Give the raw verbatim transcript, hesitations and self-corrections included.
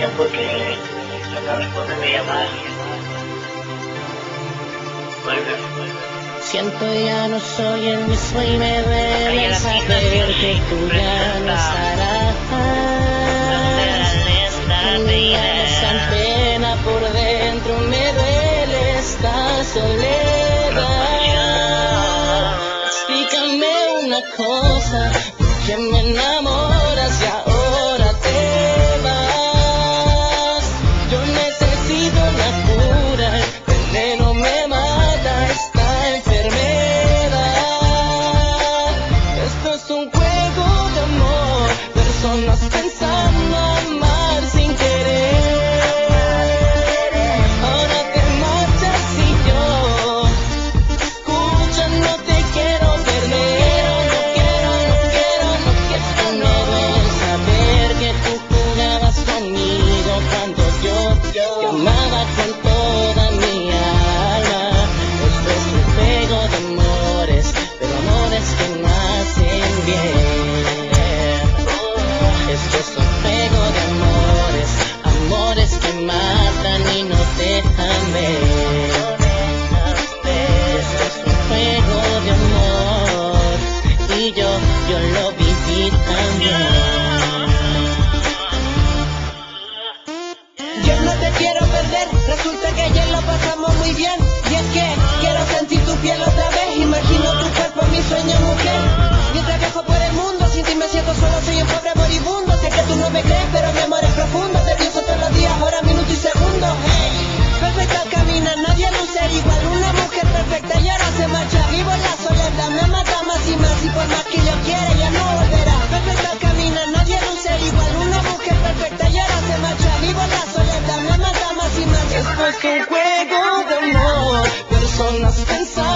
gracias porque no responde mi llamada. Vuelve, vuelve. Siento ya no soy el mismo y me duele saber que tú ya no estarás. Me llamas tan pena por dentro, me duele esta soledad. Explícame una cosa, que me enamoras y ahora te vas. Yo necesito una cura, el veneno me mata esta enfermedad. Esto es un juego de amor, personas pensando amar sin querer. Ahora te marchas y yo, escucha, no te quiero perder. No quiero, no quiero, no quiero, no debo saber que tú jugabas conmigo cuando yo te amaba con toda mi alma. Esto es un juego de amores, pero amores que no hacen bien. Esto es un juego de amores, amores que matan y no dejan ver. Esto es un juego de amor y yo, yo lo viví también. Yo no te quiero perder, resulta que ayer lo pasamos muy bien. Y es que quiero sentir tu piel otra vez, imagino tu cuerpo, mi sueño mujer. Mientras viajo por el mundo, sin ti me siento solo, soy un pobre moribundo. Sé que tú no me crees, pero mi amor es profundo. Te pienso todos los días, horas, minutos y segundos. Hey, perfecta camina, nadie luce igual. Una mujer perfecta y ahora se marcha. Vivo en la soledad, me mata más y más. Y por más que yo quiera, ya no volverá. Perfecta camina, nadie luce igual. Una mujer perfecta y ahora se marcha. Vivo en la soledad, me mata más y más. Esto es un juego de amor, personas pensando